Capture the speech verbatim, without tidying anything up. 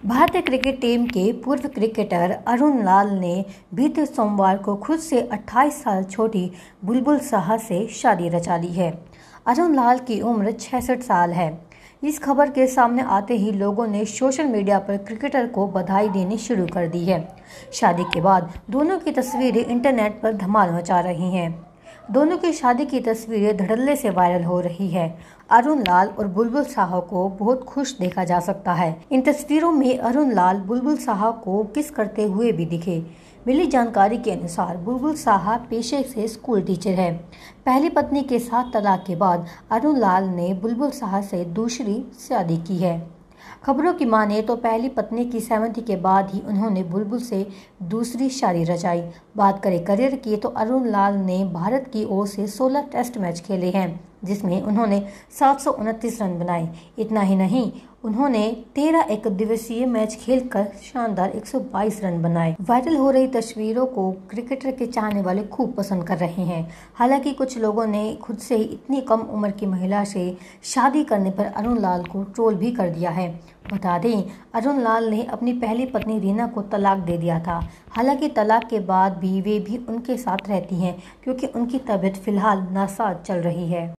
भारतीय cricket team के पूर्व क्रिकेटर अरुण लाल ने बीते सोमवार को खुद से अट्ठाईस साल छोटी बुलबुल साहा से शादी रचा ली है। अरुण लाल की उम्र छियासठ साल है। इस खबर के सामने आते ही लोगों ने सोशल मीडिया पर क्रिकेटर को बधाई देनी शुरू कर दी है। शादी के बाद दोनों की तस्वीरें इंटरनेट पर धमाल मचा रही हैं। दोनों की शादी की तस्वीरें धड़ल्ले से वायरल हो रही है। अरुण लाल और बुलबुल साहा को बहुत खुश देखा जा सकता है। इन तस्वीरों में अरुण लाल बुलबुल साहा को किस करते हुए भी दिखे। मिली जानकारी के अनुसार बुलबुल साहा पेशे से स्कूल टीचर है। पहली पत्नी के साथ तलाक के बाद अरुण लाल ने बुलबुल साहा से दूसरी शादी की है। खबरों की माने तो पहली पत्नी की सहमति के बाद ही उन्होंने बुलबुल से दूसरी शादी रचाई। बात करें करियर की तो अरुण लाल ने भारत की ओर से सोलह टेस्ट मैच खेले हैं, जिसमें उन्होंने सात सौ उनतीस रन बनाए। इतना ही नहीं, उन्होंने तेरह एक दिवसीय मैच खेलकर शानदार एक सौ बाईस रन बनाए। वायरल हो रही तस्वीरों को क्रिकेटर के चाहने वाले खूब पसंद कर रहे हैं। हालांकि कुछ लोगों ने खुद से ही इतनी कम उम्र की महिला से शादी करने पर अरुण लाल को ट्रोल भी कर दिया है। बता दें, अरुण लाल ने अपनी पहली पत्नी रीना को तलाक दे दिया था। हालांकि तलाक के बाद भी वे भी उनके साथ रहती हैं, क्योंकि उनकी तबीयत फिलहाल नासाज चल रही है।